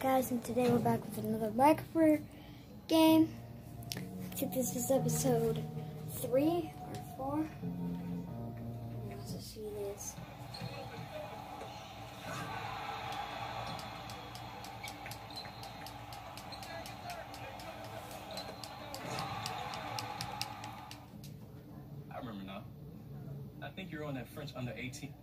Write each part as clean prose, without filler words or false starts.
guys, and today we're back with another Minecraft game. I think this is episode 3 or 4. Let's see this. I remember now. I think you're on that French under 18.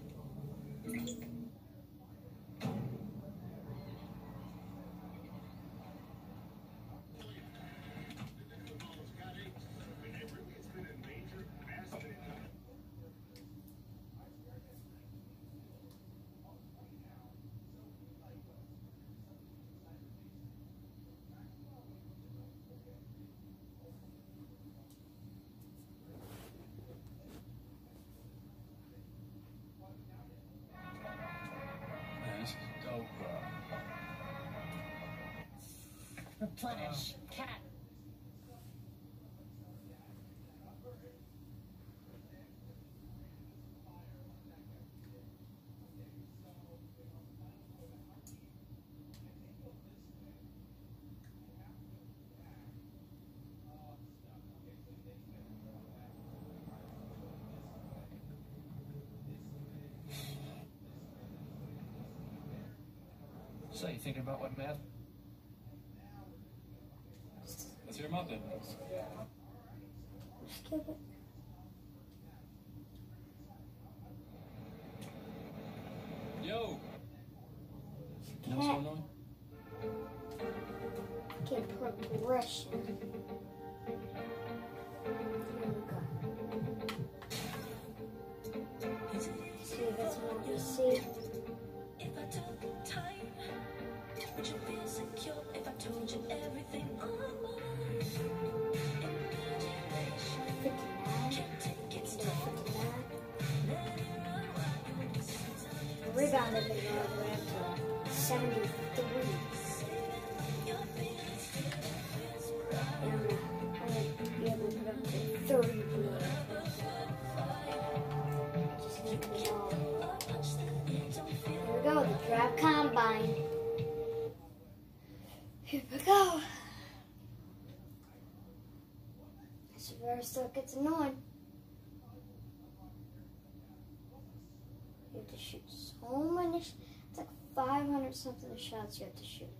Replenish. Cat. So you thinking about what, Matt? Let's hear him out then. Skip it. Yo! You know what's going on? Get progression. See, that's what you see. If I took time, would you feel secure if I told you everything on my mind? Rebounded the yard to 73. And I'm gonna be able to put up to 30 blue. Just keep it all. Here we go, the draft combine. Here we go. This very still gets annoying. You have to shoot so many. It's like 500 something shots you have to shoot.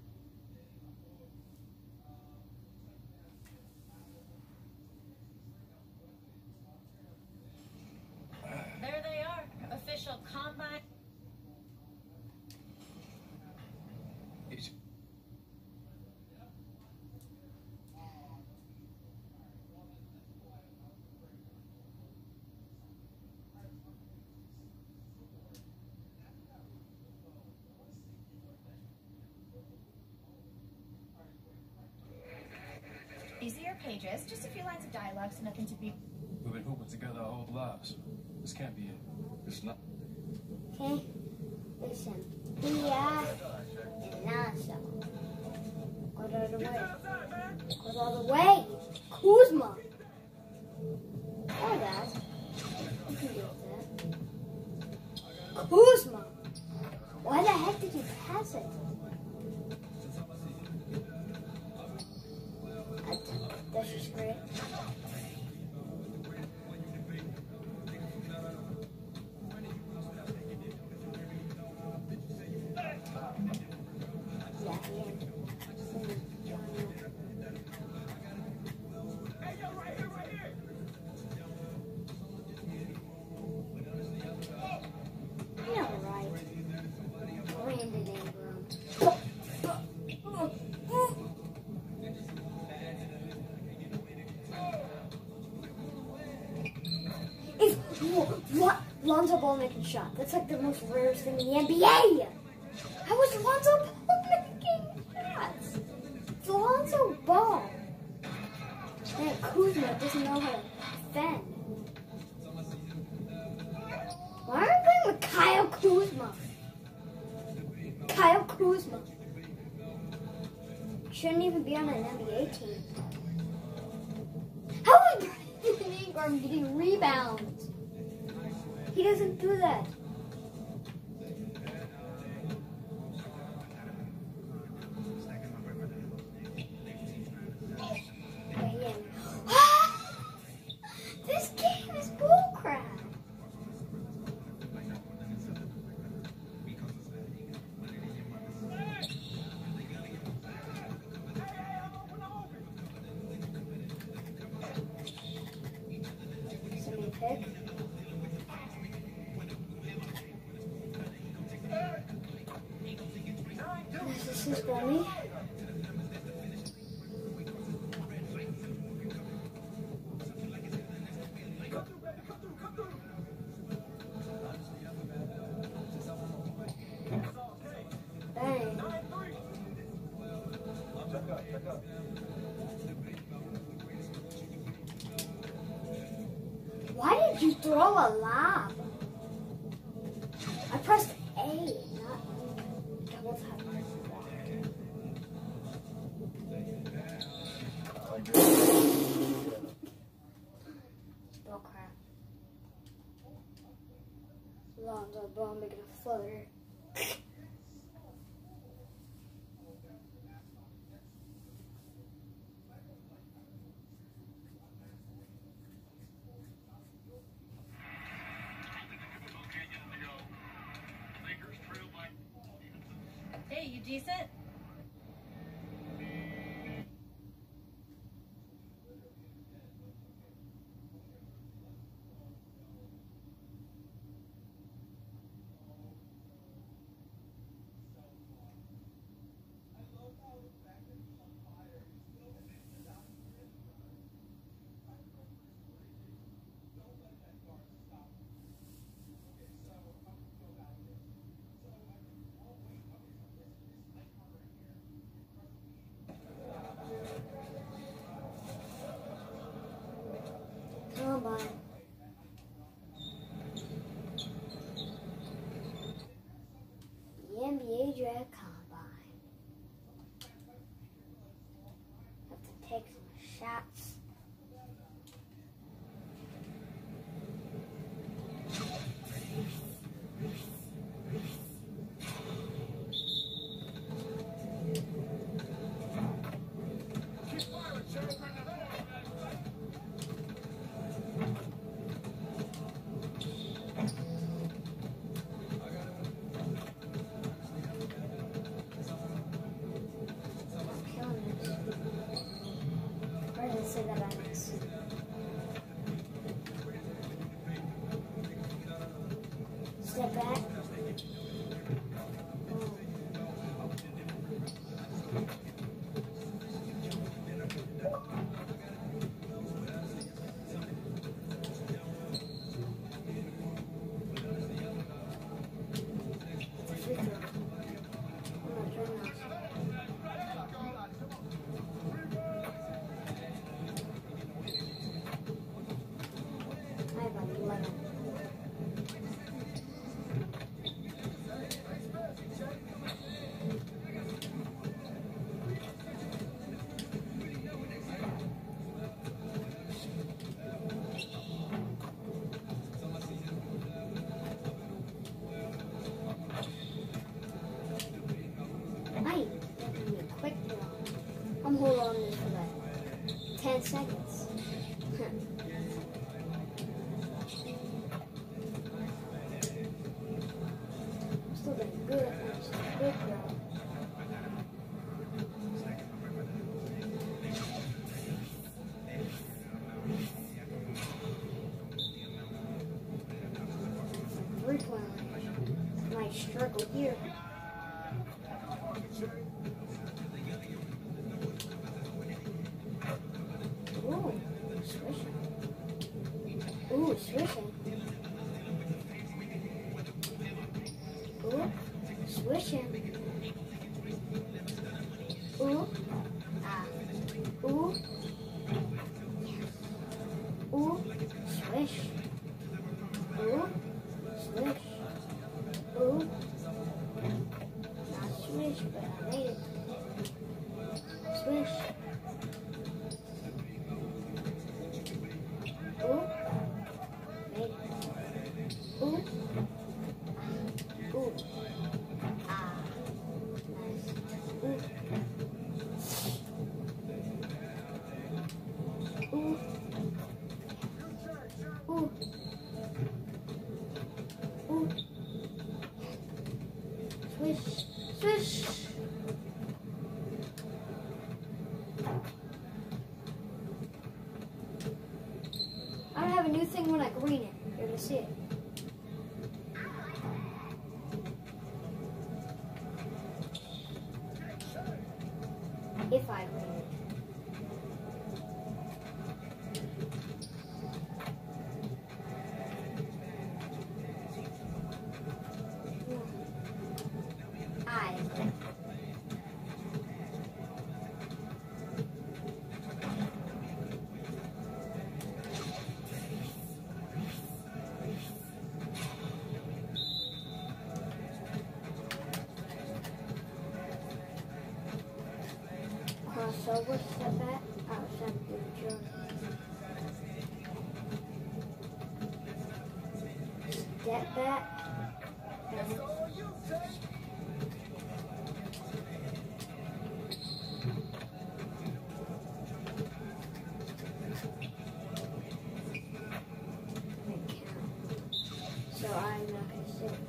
There they are. Official combine. These are your pages. Just a few lines of dialogue, so nothing to be. We've been hooping together our whole lives. This can't be it. It's not. Okay? Listen. Yeah. And not so. Go the other way. Go the other way. Kuzma. Or that. You can do that. Kuzma. Why the heck did you pass it? That's just great. Yeah, right. Brandon Ingram. What? Lonzo Ball making shot. That's like the most rarest thing in the NBA. How is Lonzo Ball making shots? It's Lonzo Ball. Man, Kuzma doesn't know how to defend. Why are we playing with Kyle Kuzma? Kyle Kuzma. Shouldn't even be on an NBA team. How is Brandon Ingram getting rebounds? He doesn't do that. This is Bunny. Bang. Why did you throw a lob? I pressed A, not double tap. Oh crap. Lonzo Ball making a flutter. Hey, you decent? Combine. The NBA Draft Combine. Have to take some shots. Say that I miss. Step back. It's a free throw. I'm not trying now. I have 11. Hey, that can be a quick draw. I'm holding on to this for like 10 seconds. Still getting good at that. Just a quick draw. Nice struggle here. Ooh, swishing. Ooh, swishing. Ooh, swishing. Ooh, ah. Ooh, ooh, swish. Ooh, swish. Ooh, not swish, but I made it. Swish. Ooh, made it. Ooh, ooh, ah, nice. Ooh, ooh, ooh. Swish, swish. I don't have a new thing when I green it. You're gonna see it. If I clean it. I didn't clean it. Crossover, step back, outside the jump. Step back. And so I'm not going to sit.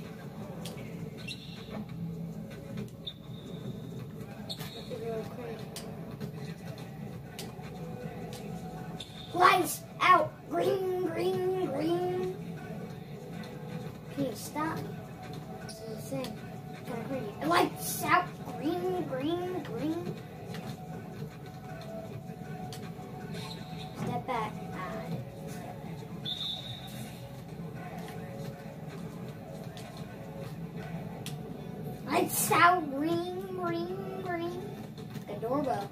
Lights out! Green, green, green! Can you stop me? That's what I'm saying. Kind of crazy. Lights out! Green, green, green! Step back. Lights out! Green, green, green! The doorbell.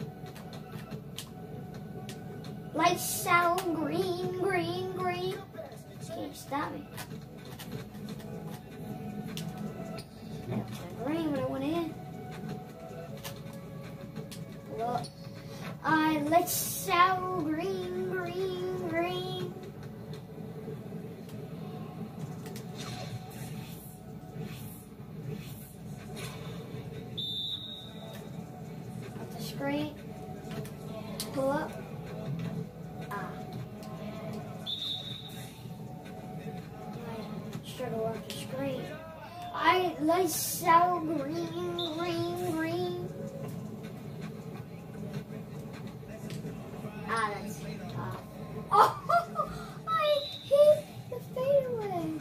Lights out, green, green, green. Can't stop me. That's green, but I went in. Look. Lights out, green, green, green. Off the screen. Pull up. Struggle off the screen. Lights out, green, green, green. That's tough. Oh, I hit the fadeaway.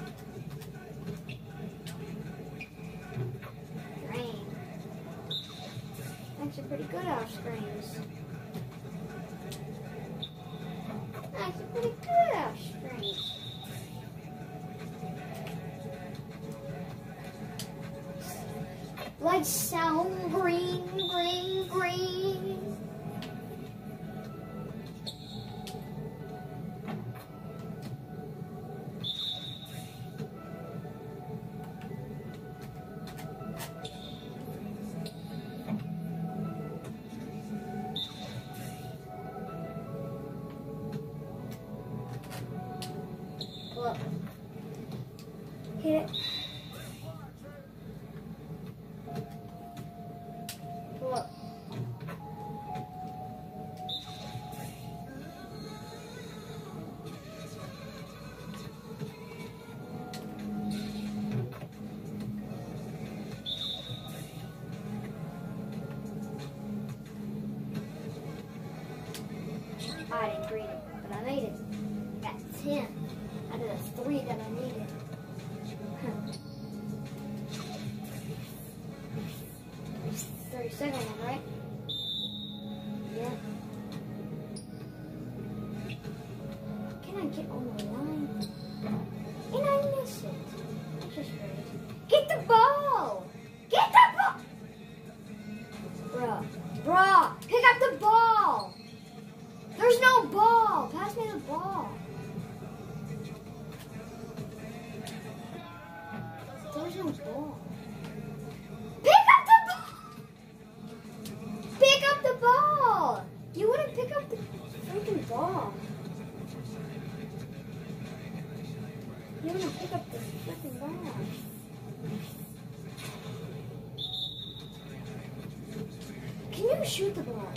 Green. Actually pretty good off screens. Actually pretty good off screens. Lights out, green, green, green. Look. Hit it. Look. I didn't read it, but I made it. I got 10 out of the 3 that I needed. Huh. 32nd one, right? Yeah. Can I get on the line? And I miss it. That's just great. Get the ball! Get the ball! Bruh, pick up the ball! There's no ball! Pass me the ball. There's no ball. Pick up the ball! Pick up the ball! You wouldn't pick up the freaking ball. You wouldn't pick up the freaking ball. Can you shoot the ball?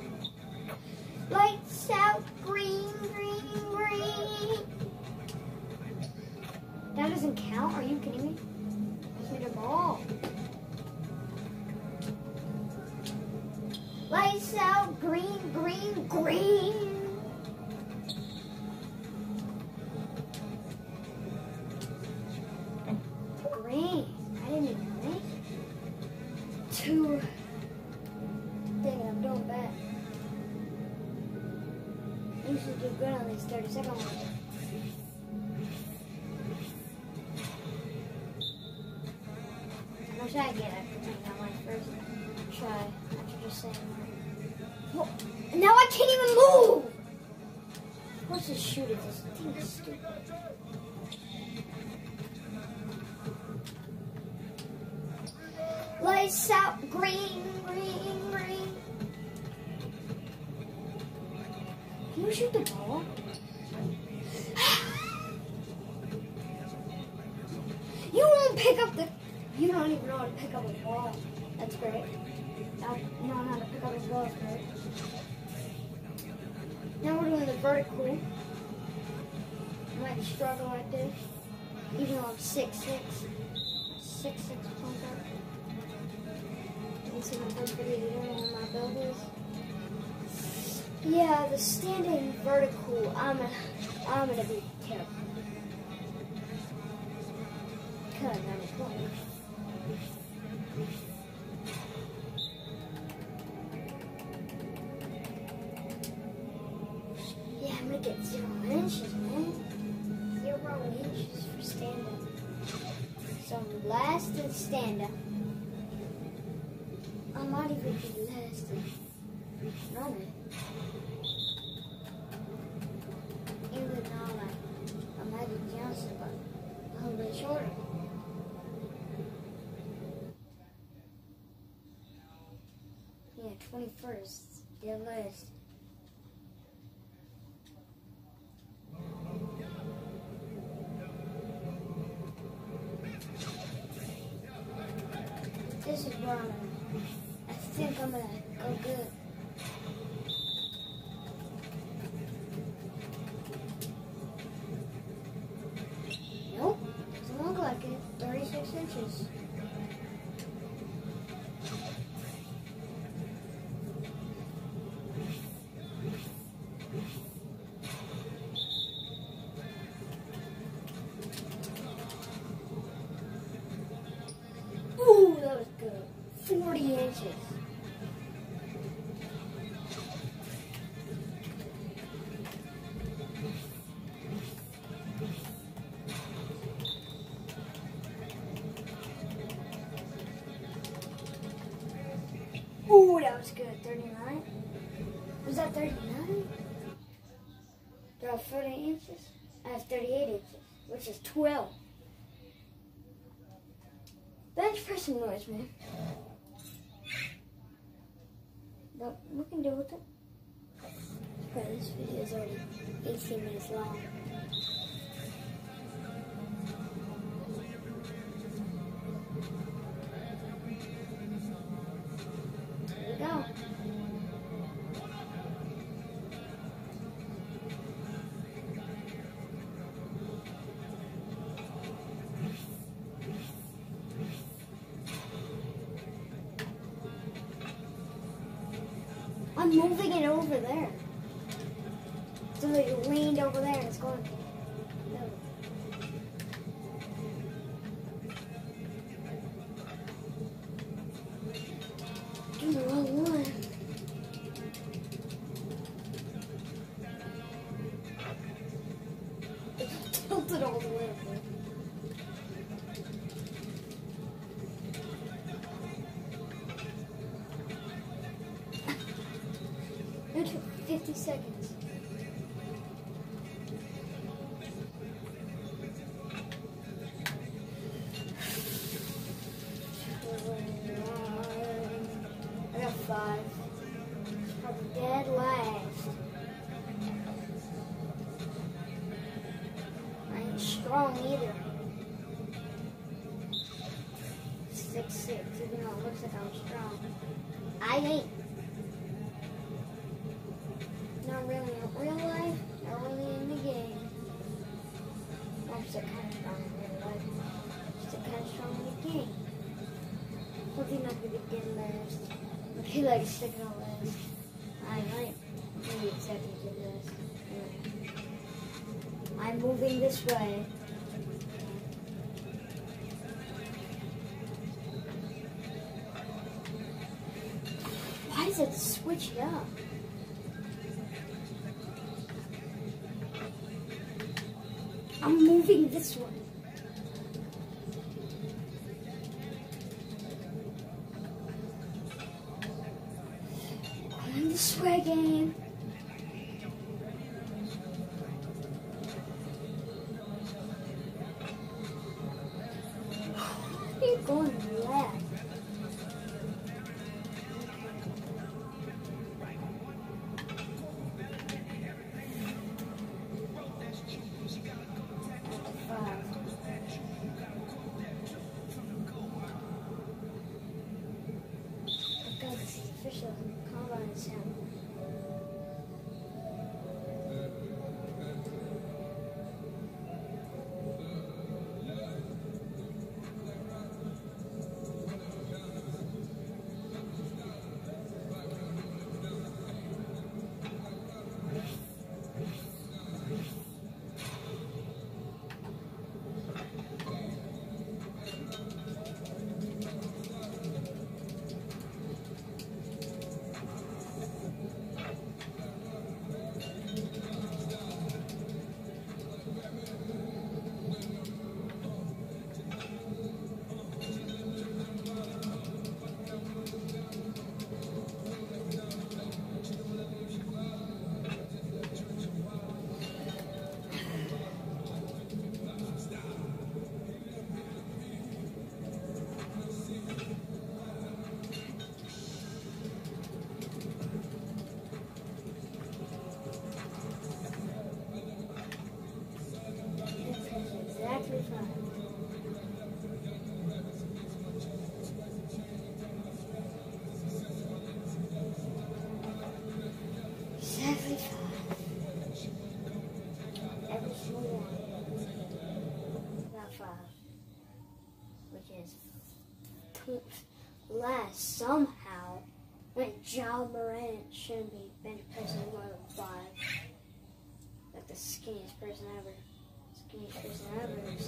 Lights out, green, green, green. That doesn't count? Are you kidding me? Pass me the ball. Lights out, green, green, green. Green. I didn't even make it. 2. I'm doing bad. I usually do good on these 30-second ones. How much I get after playing on my first try after just saying that? Well, now I can't even move! Let's just shoot it. This thing is stupid. Lights out, green, green, green. Can you shoot the ball? You won't pick up the... You don't even know how to pick up a ball. That's great. You know how to pick up a ball. That's great. Now we're doing the vertical. I might struggle at this. Even though I'm 6'6". 6'6" point guard. You can see my first video, you don't know what my build is. Yeah, the standing vertical, I'm gonna be terrible. Cause I'm a pro. Yeah, I'm gonna get 0 inches, man. 0 inches for stand-up. So last in stand-up. I might even be last in running. Even though I'm Magic Johnson, but a little bit shorter. Yeah, 21st, dead last. This is where I think I'm gonna go good. Nope, doesn't look like it. 36 inches. Ooh, that was good. 40 inches. Ooh, that was good. 39? Was that 39? Do I have 40 inches? I have 38 inches, which is 12. Bench pressing noise, man. But we can deal with it. Okay, this video is already 18 minutes long. Here we go. I'm moving it over there. So that it leaned over there and it's going. No. Do the wrong one. It's tilted all the way up there. It took 50 seconds. I got 5. It's probably dead last. I ain't strong either. 6'6", even though it looks like I'm strong. I ain't. Not really in real life, not really in the game. I'm still kind of strong in real life. Still kind of strong in the game. Hopefully not going to be dead last. I feel like sticking on last. I might maybe second to last. Anyway. I'm moving this way. Why does said switch it up. I'm moving this one. I'm in the swear game. You're going left. Official combine sound. Exactly fine. Exactly fine. Every single one. About 5. Which is last somehow. When John Morant shouldn't be bench pressing more than 5. Like the skinniest person ever. Skinniest person ever.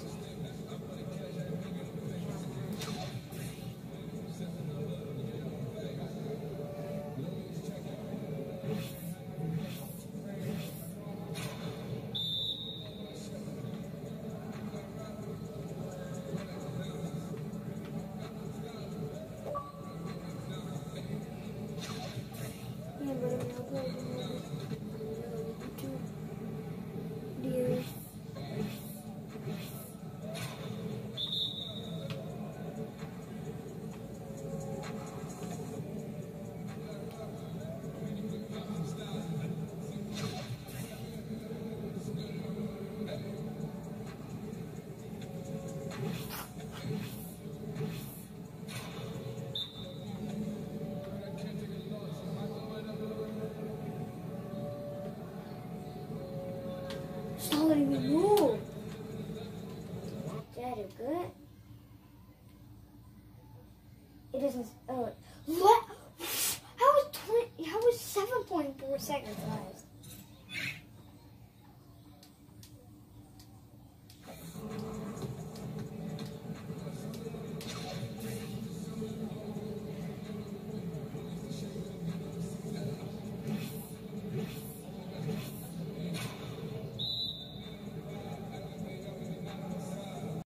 Yeah, but I'm not going to do. Stop letting me move. Did I do good?